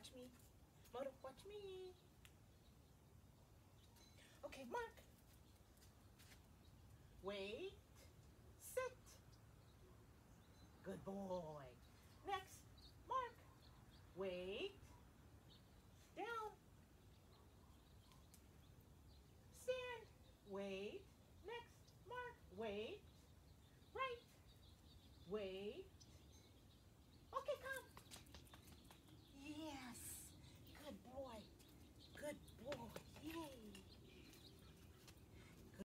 watch me. Moto, watch me. Okay, mark. Wait. Sit. Good boy. Next, mark. Wait. Down. Stand. Wait. Next, mark. Wait. Right. Wait.